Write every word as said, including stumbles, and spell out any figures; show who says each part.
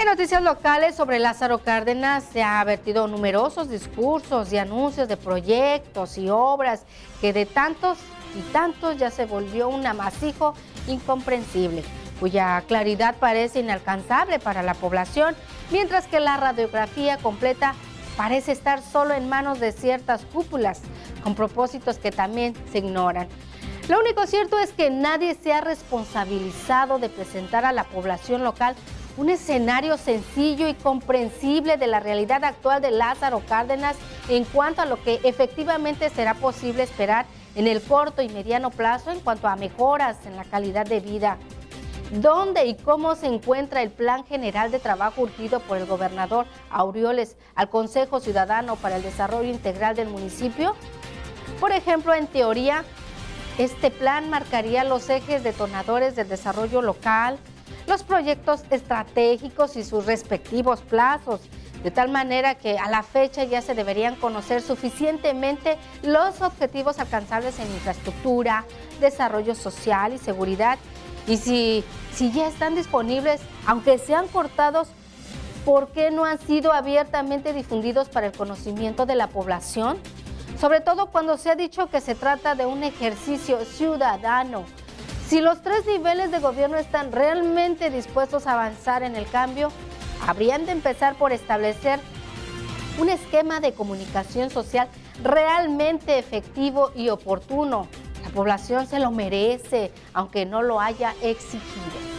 Speaker 1: En noticias locales sobre Lázaro Cárdenas se han vertido numerosos discursos y anuncios de proyectos y obras que de tantos y tantos ya se volvió un amasijo incomprensible, cuya claridad parece inalcanzable para la población, mientras que la radiografía completa parece estar solo en manos de ciertas cúpulas, con propósitos que también se ignoran. Lo único cierto es que nadie se ha responsabilizado de presentar a la población local un escenario sencillo y comprensible de la realidad actual de Lázaro Cárdenas en cuanto a lo que efectivamente será posible esperar en el corto y mediano plazo en cuanto a mejoras en la calidad de vida. ¿Dónde y cómo se encuentra el Plan General de Trabajo urgido por el gobernador Aureoles al Consejo Ciudadano para el Desarrollo Integral del municipio? Por ejemplo, en teoría, este plan marcaría los ejes detonadores del desarrollo local, los proyectos estratégicos y sus respectivos plazos, de tal manera que a la fecha ya se deberían conocer suficientemente los objetivos alcanzables en infraestructura, desarrollo social y seguridad. Y si, si ya están disponibles, aunque sean cortados, ¿por qué no han sido abiertamente difundidos para el conocimiento de la población? Sobre todo cuando se ha dicho que se trata de un ejercicio ciudadano. Si los tres niveles de gobierno están realmente dispuestos a avanzar en el cambio, habrían de empezar por establecer un esquema de comunicación social realmente efectivo y oportuno. La población se lo merece, aunque no lo haya exigido.